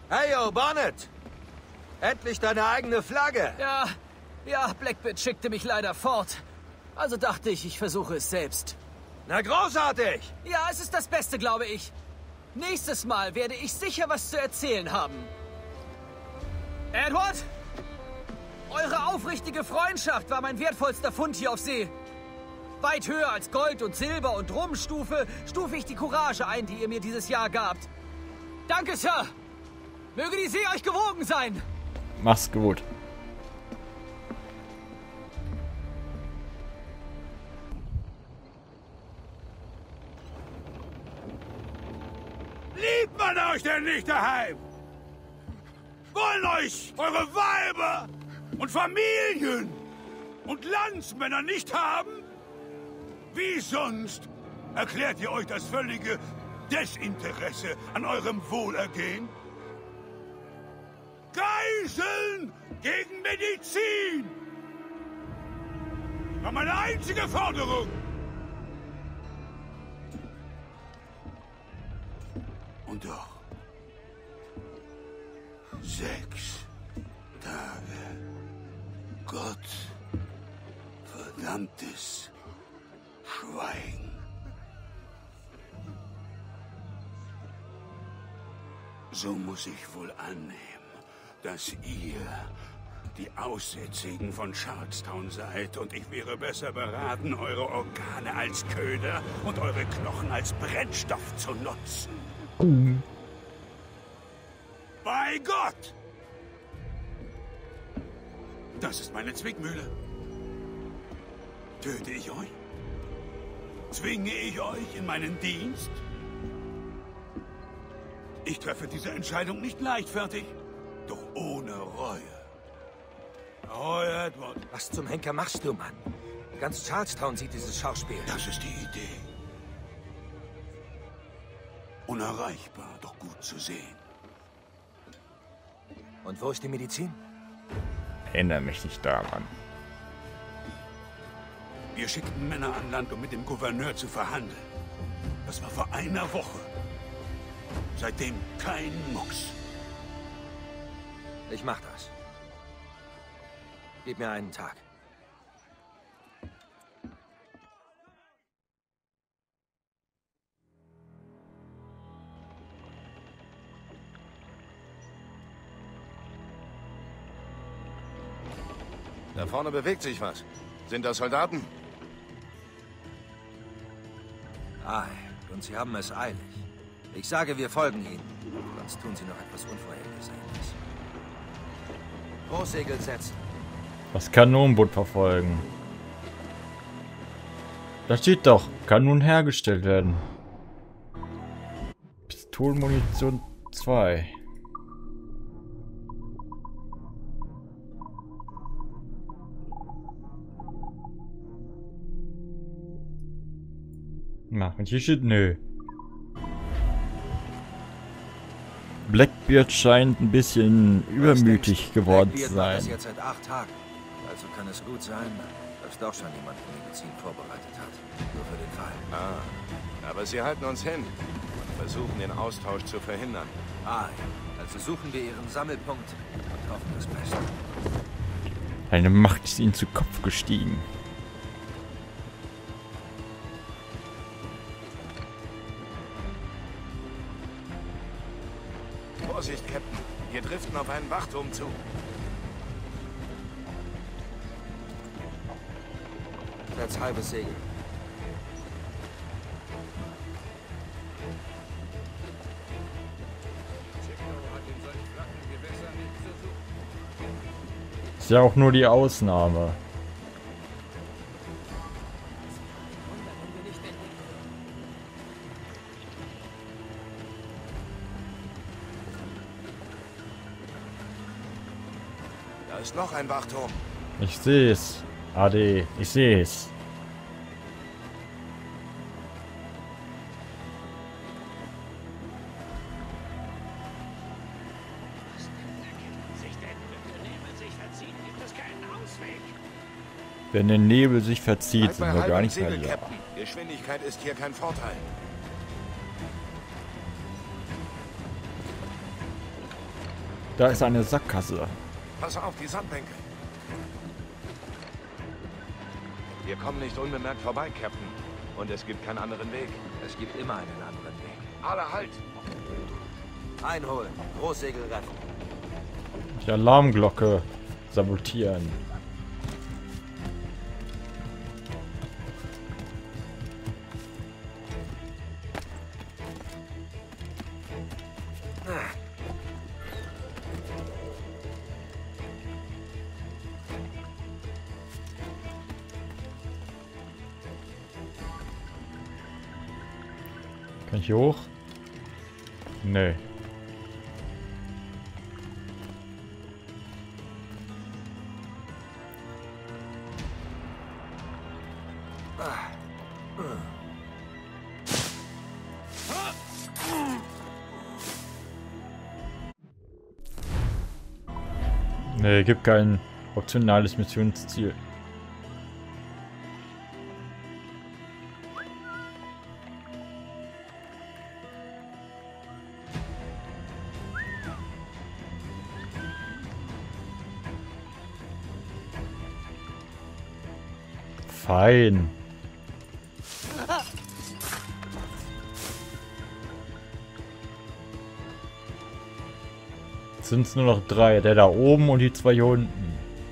Hey, yo, Bonnet! Endlich deine eigene Flagge! Ja, Blackbeard schickte mich leider fort. Also dachte ich, ich versuche es selbst. Na, großartig! Ja, es ist das Beste, glaube ich. Nächstes Mal werde ich sicher was zu erzählen haben. Edward? Eure aufrichtige Freundschaft war mein wertvollster Fund hier auf See. Weit höher als Gold und Silber und Rum stufe ich die Courage ein, die ihr mir dieses Jahr gabt. Danke, Sir! Möge die See euch gewogen sein! Mach's gut. Liebt man euch denn nicht daheim? Wollen euch eure Weiber und Familien und Landsmänner nicht haben? Wie sonst erklärt ihr euch das völlige Desinteresse an eurem Wohlergehen? Geiseln gegen Medizin! War meine einzige Forderung. Und doch 6 Tage. Gott verdammtes Schweigen. So muss ich wohl annehmen, dass ihr die Aussätzigen von Charlestown seid und ich wäre besser beraten, eure Organe als Köder und eure Knochen als Brennstoff zu nutzen. Bei Gott! Das ist meine Zwickmühle. Töte ich euch? Zwinge ich euch in meinen Dienst? Ich treffe diese Entscheidung nicht leichtfertig, doch ohne Reue. Ahoi, Edward. Was zum Henker machst du, Mann? Ganz Charlestown sieht dieses Schauspiel. Das ist die Idee. Unerreichbar, doch gut zu sehen. Und wo ist die Medizin? Erinnere mich nicht daran. Wir schickten Männer an Land, um mit dem Gouverneur zu verhandeln. Das war vor einer Woche. Seitdem kein Mucks. Ich mach das. Gib mir einen Tag. Da vorne bewegt sich was. Sind das Soldaten? Aye, und sie haben es eilig. Ich sage, wir folgen ihnen. Sonst tun sie noch etwas Unvorhergesehenes. Großsegel setzen. Das Kanonenboot verfolgen. Da steht doch, kann nun hergestellt werden. Pistolenmunition 2. Machen hier steht nö. Blackbeard scheint ein bisschen übermütig geworden zu Blackbeard macht das sein. jetzt seit 8 Tagen. Also kann es gut sein, dass doch schon jemand Medizin vorbereitet hat. Nur für den Fall. Ah, aber sie halten uns hin und versuchen, den Austausch zu verhindern. Ah, also suchen wir ihren Sammelpunkt und hoffen das Beste. Eine Macht ist ihnen zu Kopf gestiegen. Vorsicht, Captain. Wir driften auf einen Wachturm zu. Setz halbes Segel. Ist ja auch nur die Ausnahme. Da ist noch ein Wachturm. Ich sehe es. AD, ich sehe es. Wenn der Nebel sich verzieht, sind wir gar nicht mehr Segel, da. Captain. Geschwindigkeit ist hier kein Vorteil. Da ist eine Sackgasse. Pass auf, die Sandbänke. Wir kommen nicht unbemerkt vorbei, Captain. Und es gibt keinen anderen Weg. Es gibt immer einen anderen Weg. Alle halt! Einholen. Großsegel retten. Die Alarmglocke sabotieren. Kann ich hier hoch? Nee. Nee, gibt kein optionales Missionsziel. Fein. Jetzt sind es nur noch 3. Der da oben und die 2 hier unten.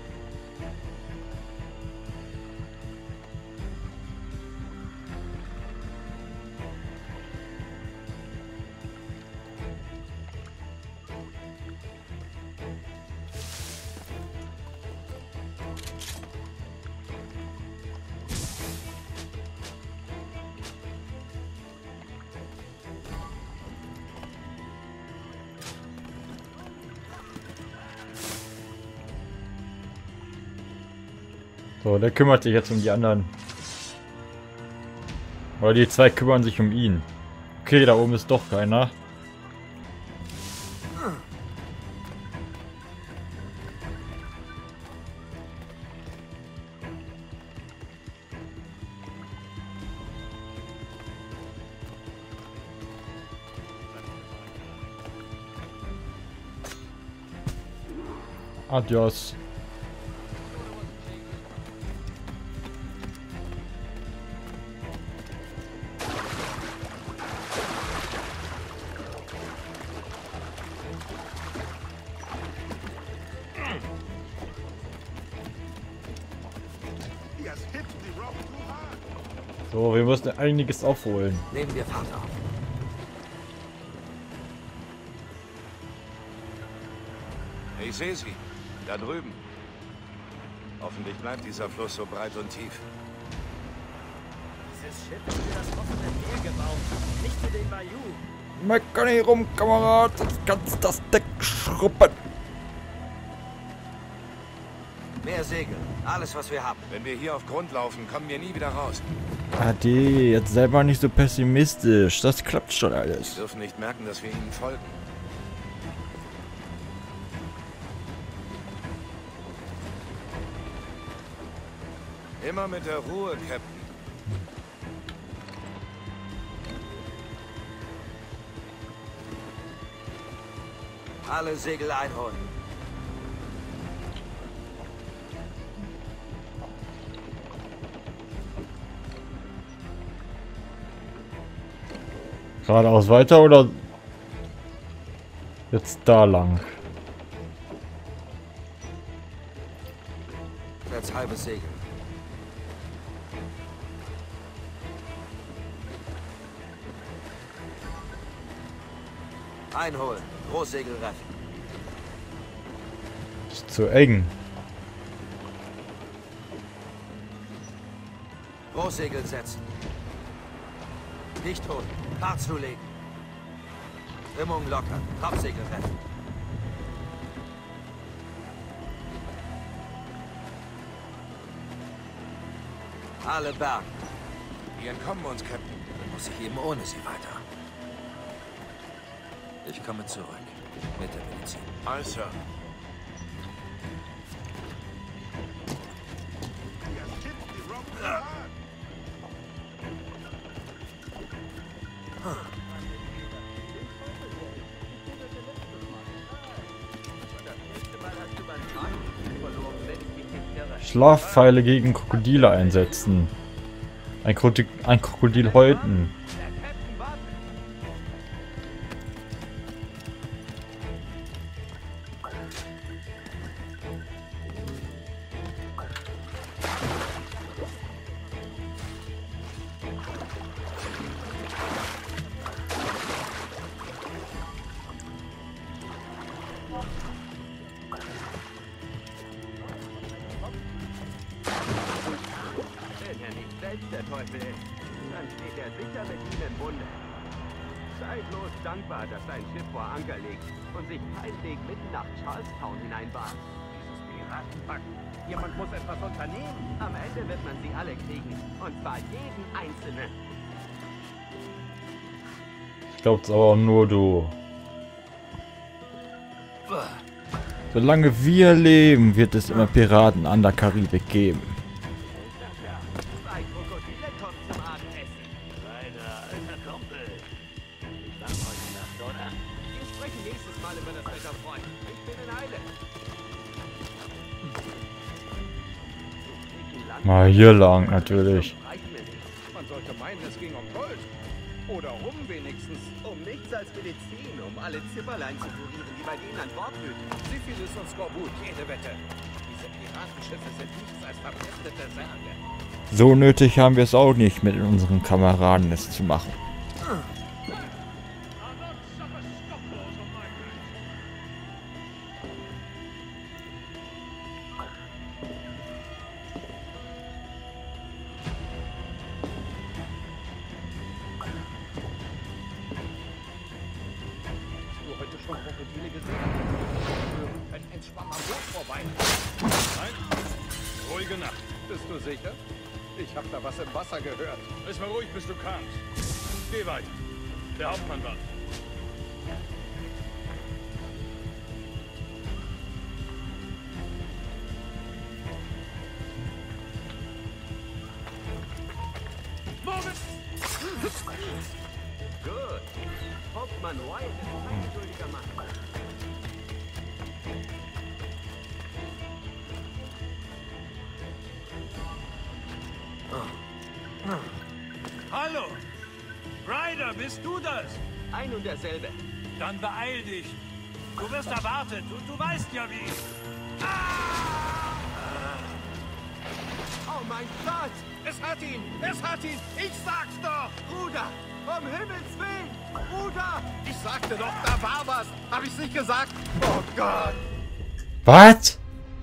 So, der kümmert sich jetzt um die anderen. Oder die 2 kümmern sich um ihn. Okay, da oben ist doch keiner. Adios. So, wir müssen einiges aufholen. Nehmen wir Fahrt auf. Ich sehe sie. Da drüben. Hoffentlich bleibt dieser Fluss so breit und tief. Dieses Schiff ist für das offene Meer gebaut, nicht für den Bayou. Mecker nicht rum, Kamerad, sonst kannst du das Deck schruppen. Mehr Segel. Alles, was wir haben. Wenn wir hier auf Grund laufen, kommen wir nie wieder raus. Ade, jetzt sei mal nicht so pessimistisch. Das klappt schon Sie alles. dürfen nicht merken, dass wir ihnen folgen. Immer mit der Ruhe, Captain. Alle Segel einholen. Geradeaus weiter oder jetzt da lang? Jetzt halbes Segel. Einholen. Großsegel retten. Ist zu eng. Großsegel setzen. Nicht holen. Paar zulegen. Stimmung lockern. Hauptsegel retten. Alle bergen. Die entkommen uns, Captain. Dann muss ich eben ohne sie weiter. Ich komme zurück. Mit der Medizin. Aye, Sir. Schlafpfeile gegen Krokodile einsetzen. Ein Krokodil häuten. Der Teufel ist, dann steht er sicher mit Ihnen Bunde. Seid bloß dankbar, dass sein Schiff vor Anker liegt und sich kein Weg mitten nach Charlestown hineinbahnt. Dieses Piratenpack. Jemand muss etwas unternehmen. Am Ende wird man sie alle kriegen. Und zwar jeden Einzelnen. Ich glaub's aber auch nur du. Solange wir leben, wird es immer Piraten an der Karibik geben. Mal hier lang, natürlich. Man sollte meinen, es ging um Gold. Oder rum wenigstens. Um nichts als Medizin, um alle Zipperlein zu kurieren, die bei denen an Bord wüten. Syphilis und Skorbut, jede Wette. Diese Piratenschiffe sind nichts als verpestete Särge. So nötig haben wir es auch nicht, mit unseren Kameraden es zu machen. Krokodile gesehen. Ein Schwamm am Boot vorbei. Nein? Ruhige Nacht. Bist du sicher? Ich hab da was im Wasser gehört. Ist mal ruhig, bis du kamst. Geh weiter. Der Hauptmann wartet. Gut. Hauptmann White ist kein geduldiger Mann. Hallo! Ryder, bist du das? Ein und derselbe. Dann beeil dich. Du wirst erwartet. Du weißt ja wie. Oh mein Gott! Es hat ihn! Es hat ihn! Ich sag's doch! Bruder! Um Himmels Willen! Bruder! Ich sagte doch, da war was! Hab ich's nicht gesagt? Oh Gott! Was?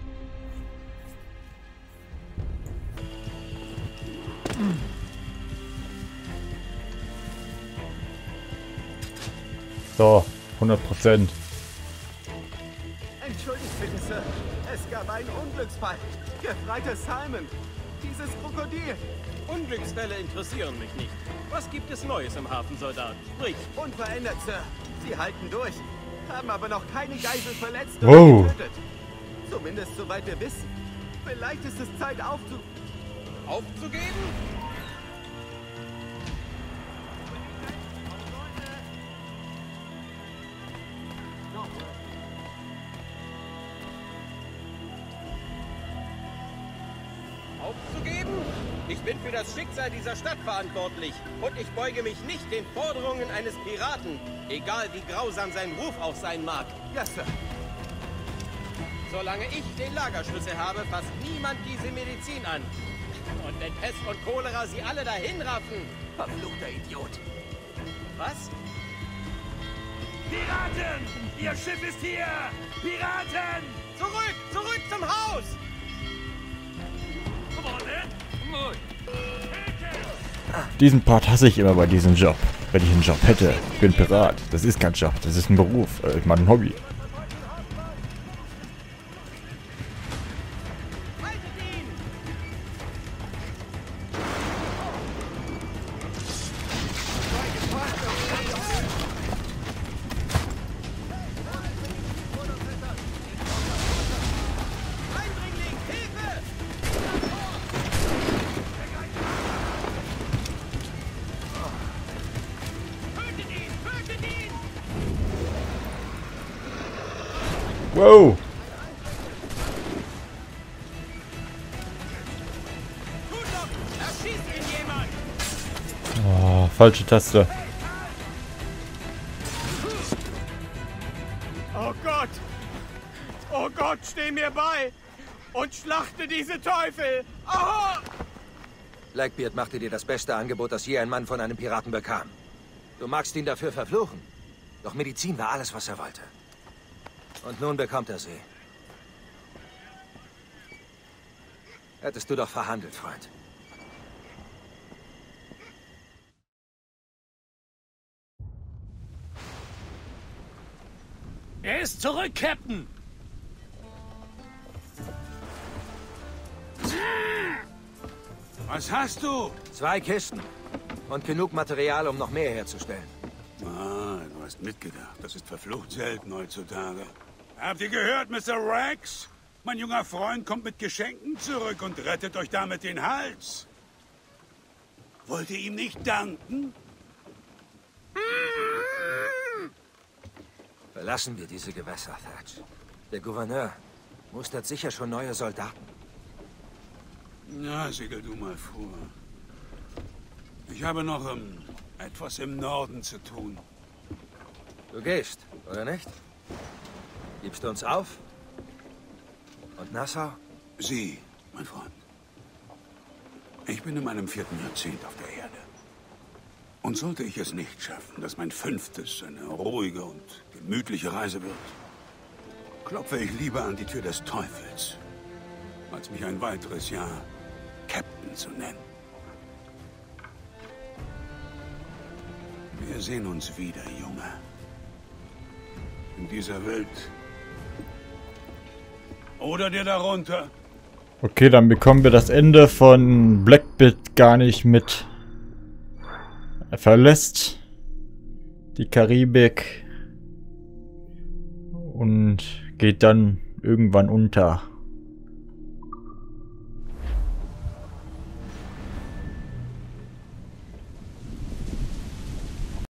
So, 100%. Entschuldigt bitte, Sir. Es gab einen Unglücksfall. Gefreiter Simon. Dieses Krokodil. Unglücksfälle interessieren mich nicht. Was gibt es Neues im Hafen, Soldat? Sprich. Unverändert, Sir. Sie halten durch. Haben aber noch keine Geisel verletzt Wow. oder getötet. Zumindest soweit wir wissen. Vielleicht ist es Zeit Aufzugeben? Aufzugeben? Ich bin für das Schicksal dieser Stadt verantwortlich. Und ich beuge mich nicht den Forderungen eines Piraten. Egal wie grausam sein Ruf auch sein mag. Ja, Sir. Solange ich den Lagerschlüssel habe, fasst niemand diese Medizin an. Und wenn Pest und Cholera sie alle dahin raffen. Verfluchter Idiot. Was? Piraten! Ihr Schiff ist hier! Piraten! Zurück! Zurück zum Haus! Diesen Part hasse ich immer bei diesem Job. Wenn ich einen Job hätte. Ich bin Pirat. Das ist kein Job. Das ist ein Beruf. Ich meine ein Hobby. Wow! falsche Taste. Oh Gott! Oh Gott, steh mir bei! Und schlachte diese Teufel! Oh! Blackbeard machte dir das beste Angebot, das je ein Mann von einem Piraten bekam. Du magst ihn dafür verfluchen. Doch Medizin war alles, was er wollte. Und nun bekommt er sie. Hättest du doch verhandelt, Freund. Er ist zurück, Captain! Was hast du? 2 Kisten. Und genug Material, um noch mehr herzustellen. Ah, du hast mitgedacht. Das ist verflucht selten heutzutage. Habt ihr gehört, Mr. Rex? Mein junger Freund kommt mit Geschenken zurück und rettet euch damit den Hals. Wollt ihr ihm nicht danken? Verlassen wir diese Gewässer, Thatch. Der Gouverneur mustert sicher schon neue Soldaten. Na, segel du mal vor. Ich habe noch etwas im Norden zu tun. Du gehst, oder nicht? Gibst du uns auf? Und Nassau? Sie, mein Freund. Ich bin in meinem 4. Jahrzehnt auf der Erde. Und sollte ich es nicht schaffen, dass mein 5. eine ruhige und gemütliche Reise wird, klopfe ich lieber an die Tür des Teufels, als mich ein weiteres Jahr Captain zu nennen. Wir sehen uns wieder, Junge. In dieser Welt. Oder dir darunter. Okay, dann bekommen wir das Ende von Blackbeard gar nicht mit. Er verlässt die Karibik und geht dann irgendwann unter.